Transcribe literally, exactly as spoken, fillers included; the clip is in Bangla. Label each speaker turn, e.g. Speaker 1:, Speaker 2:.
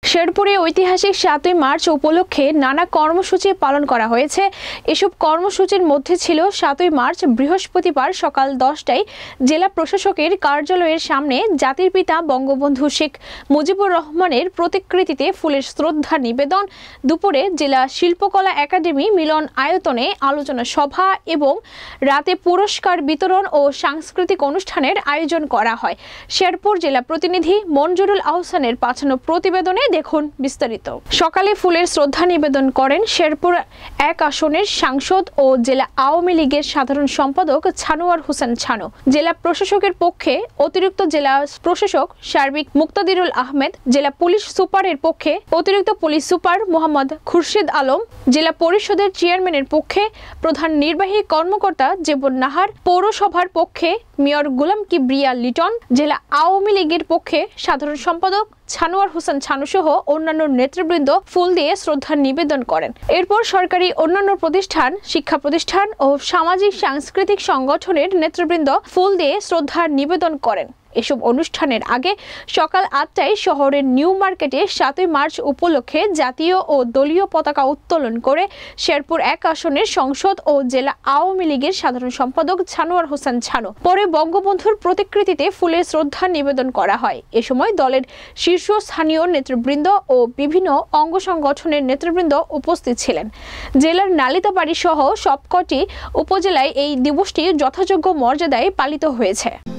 Speaker 1: শেরপুরে ঐতিহাসিক সাতই মার্চ উপলক্ষে নানা কর্মসূচি পালন করা হয়েছে। এসব কর্মসূচির মধ্যে ছিল সাতই মার্চ বৃহস্পতিবার সকাল দশটায় জেলা প্রশাসকের কার্যালয়ের সামনে জাতির পিতা বঙ্গবন্ধু শেখ মুজিবুর রহমানের প্রতিকৃতিতে ফুলের শ্রদ্ধা নিবেদন। দুপুরে জেলা শিল্পকলা একাডেমি মিলন আয়তনে আলোচনা সভা এবং রাতে পুরস্কার বিতরণ ও সাংস্কৃতিক অনুষ্ঠানের আয়োজন করা হয়। শেরপুর জেলা প্রতিনিধি মঞ্জুরুল আহসানের পাঠানো প্রতিবেদনে দেখুন বিস্তারিত। সকালে ফুলের শ্রদ্ধা নিবেদন করেন শেরপুর এক আসনের সাংসদ ও জেলা আওয়ামী লীগের সাধারণ সম্পাদক ছানোয়ার হোসেন ছানো। জেলা প্রশাসকের পক্ষে অতিরিক্ত জেলা প্রশাসক সার্বিক মুক্তাদিরুল আহমেদ, জেলা পুলিশ সুপারের পক্ষে অতিরিক্ত পুলিশ সুপার মোহাম্মদ খুরশিদ আলম, জেলা পরিষদের চেয়ারম্যানের পক্ষে প্রধান নির্বাহী কর্মকর্তা জেবুন নাহার, পৌরসভার পক্ষে মেয়র গোলাম কিবরিয়া লিটন, জেলা আওয়ামী লীগের পক্ষে সাধারণ সম্পাদক ছানোয়ার হোসেন ছানু সহ অন্যান্য নেতৃবৃন্দ ফুল দিয়ে শ্রদ্ধা নিবেদন করেন। এরপর সরকারি অন্যান্য প্রতিষ্ঠান, শিক্ষা প্রতিষ্ঠান ও সামাজিক সাংস্কৃতিক সংগঠনের নেতৃবৃন্দ ফুল দিয়ে শ্রদ্ধা নিবেদন করেন। এসব অনুষ্ঠানের আগে সকাল আটটায় শহরের নিউ মার্কেটে সাতই মার্চ উপলক্ষে জাতীয় ও দলীয় পতাকা উত্তোলন করে শেরপুর এক আসনের সংসদ ও জেলা আওয়ামী লীগের সাধারণ সম্পাদক ছানোয়ার হোসেন ছানু। পরে বঙ্গবন্ধুর প্রতিকৃতিতে ফুলের শ্রদ্ধা নিবেদন করা হয়। এ সময় দলের শীর্ষস্থানীয় নেতৃবৃন্দ ও বিভিন্ন অঙ্গ সংগঠনের নেতৃবৃন্দ উপস্থিত ছিলেন। জেলার নালিতাবাড়ি সহ সবকটি উপজেলায় এই দিবসটি যথাযোগ্য মর্যাদায় পালিত হয়েছে।